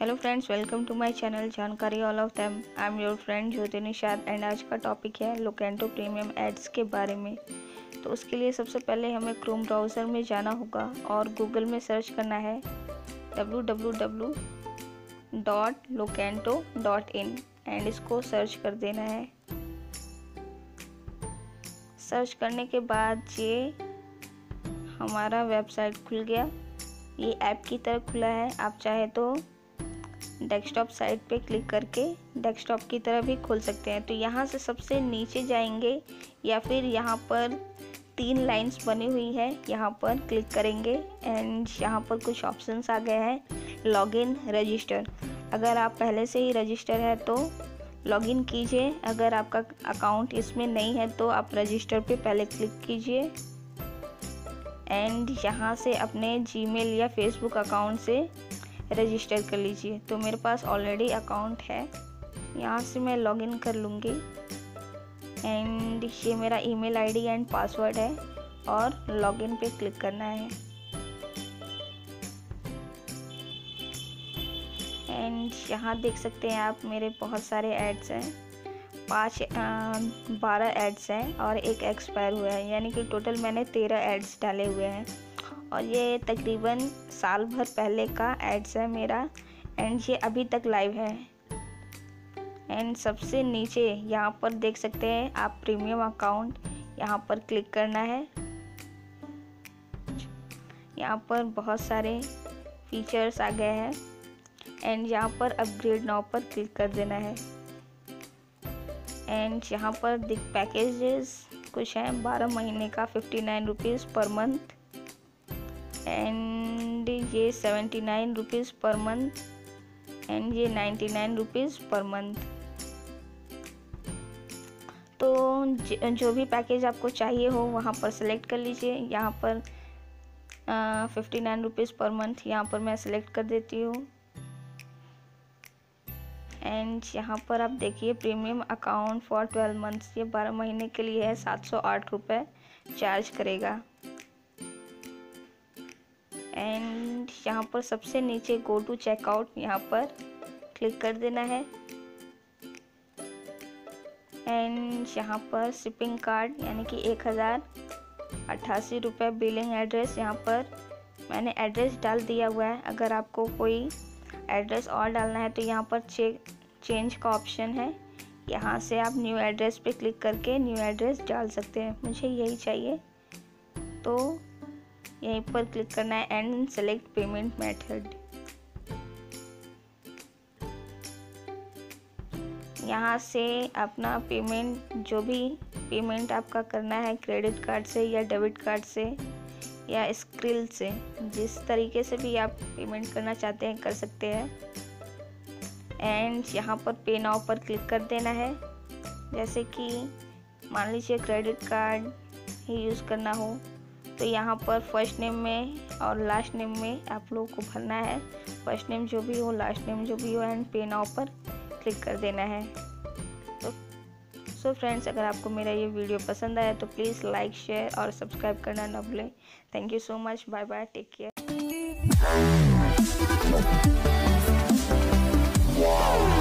Hello friends, welcome to my channel जानकारी all of them. I am your friend Jyoti Nishad and आज का topic है लोकेंटो premium ads के बारे में। तो उसके लिए सबसे पहले हमें क्रोम ब्राउज़र में जाना होगा और गूगल में सर्च करना है www.locanto.in एंड इसको सर्च कर देना है। सर्च करने के बाद ये हमारा वेबसाइट खुल गया। ये ऐप की तरह खुला है। आप चाहे तो डेस्कटॉप साइट पे क्लिक करके डेस्कटॉप की तरह भी खोल सकते हैं। तो यहाँ से सबसे नीचे जाएंगे या फिर यहाँ पर 3 लाइंस बनी हुई है, यहाँ पर क्लिक करेंगे एंड यहाँ पर कुछ ऑप्शंस आ गए हैं। Login, register. अगर आप पहले से ही रजिस्टर है तो लॉगिन कीजिए। अगर आपका अकाउंट इसमें नहीं है तो आप रजिस्टर पे पहले क्लिक कीजिए एंड यहाँ से अपने जीमेल या फेसबुक अकाउंट से रजिस्टर कर लीजिए। तो मेरे पास ऑलरेडी अकाउंट है, यहाँ से मैं लॉगिन कर लूँगी एंड ये मेरा ईमेल आईडी एंड पासवर्ड है और लॉगिन पे क्लिक करना है। एंड यहाँ देख सकते हैं आप मेरे बहुत सारे एड्स हैं, 12 एड्स हैं और एक एक्सपायर हुआ है, यानी कि टोटल मैंने 13 एड्स डाले हुए हैं और ये तकरीबन साल भर पहले का एड्स है मेरा एंड ये अभी तक लाइव है। एंड सबसे नीचे यहाँ पर देख सकते हैं आप प्रीमियम अकाउंट, यहाँ पर क्लिक करना है। यहाँ पर बहुत सारे फीचर्स आ गए हैं एंड यहाँ पर अपग्रेड नाउ पर क्लिक कर देना है। एंड यहाँ पर पैकेजेस कुछ हैं, 12 महीने का 59 रुपीज़ पर मंथ एंड ये 79 रुपीज़ पर मंथ एंड ये 99 रुपीज़ पर मंथ। तो जो भी पैकेज आपको चाहिए हो वहाँ पर सेलेक्ट कर लीजिए। यहाँ पर 59 रुपीज़ पर मंथ यहाँ पर मैं सेलेक्ट कर देती हूँ एंड यहाँ पर आप देखिए प्रीमियम अकाउंट फॉर 12 मंथ्स, ये 12 महीने के लिए है, 708 रुपये चार्ज करेगा। एंड यहाँ पर सबसे नीचे गो टू चेकआउट, यहाँ पर क्लिक कर देना है एंड यहाँ पर शिपिंग कार्ड यानी कि 1088 रुपये। बिलिंग एड्रेस, यहाँ पर मैंने एड्रेस डाल दिया हुआ है। अगर आपको कोई एड्रेस और डालना है तो यहाँ पर चेंज का ऑप्शन है, यहाँ से आप न्यू एड्रेस पे क्लिक करके न्यू एड्रेस डाल सकते हैं। मुझे यही चाहिए तो यहीं पर क्लिक करना है एंड सेलेक्ट पेमेंट मेथड। यहाँ से अपना पेमेंट, जो भी पेमेंट आपका करना है क्रेडिट कार्ड से या डेबिट कार्ड से या स्क्रिल से, जिस तरीके से भी आप पेमेंट करना चाहते हैं कर सकते हैं। एंड यहाँ पर पे नाउ पर क्लिक कर देना है। जैसे कि मान लीजिए क्रेडिट कार्ड ही यूज़ करना हो तो यहाँ पर फर्स्ट नेम में और लास्ट नेम में आप लोगों को भरना है। फर्स्ट नेम जो भी हो, लास्ट नेम जो भी हो एंड पे नाउ पर क्लिक कर देना है। सो फ्रेंड्स, अगर आपको मेरा ये वीडियो पसंद आया तो प्लीज़ लाइक, शेयर और सब्सक्राइब करना ना भूलें। Thank you so much, bye bye, take care.